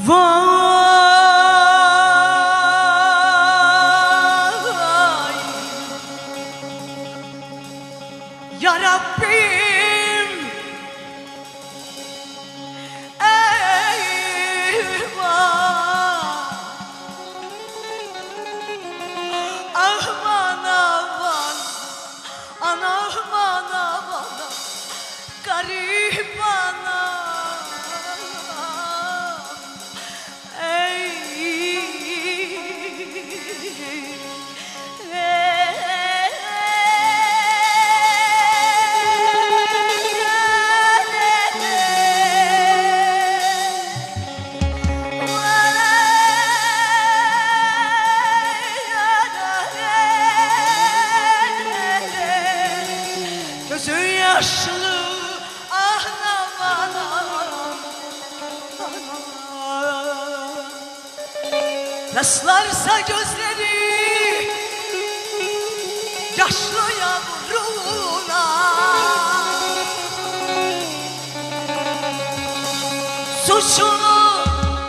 Vay Ya Rabbim, eyvah. Aman aman, aman aman, garip anam. Gözün yaşlı, ah aman aman. Yaslarsa gözleri yaşlı yavruna, suçunu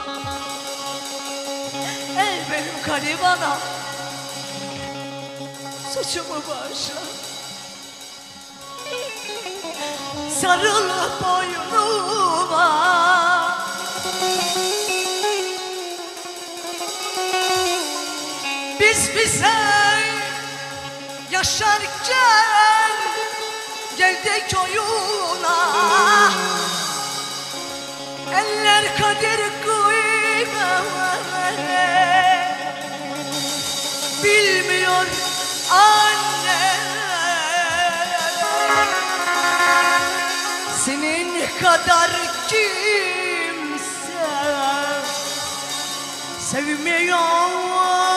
ey benim garibana, suçumu bağışla. Sarıl boynuma, biz bize yaşarken geldik oyuna. Eller kader kıymet bilmiyor anne. Senin kadar kimse sevmiyor.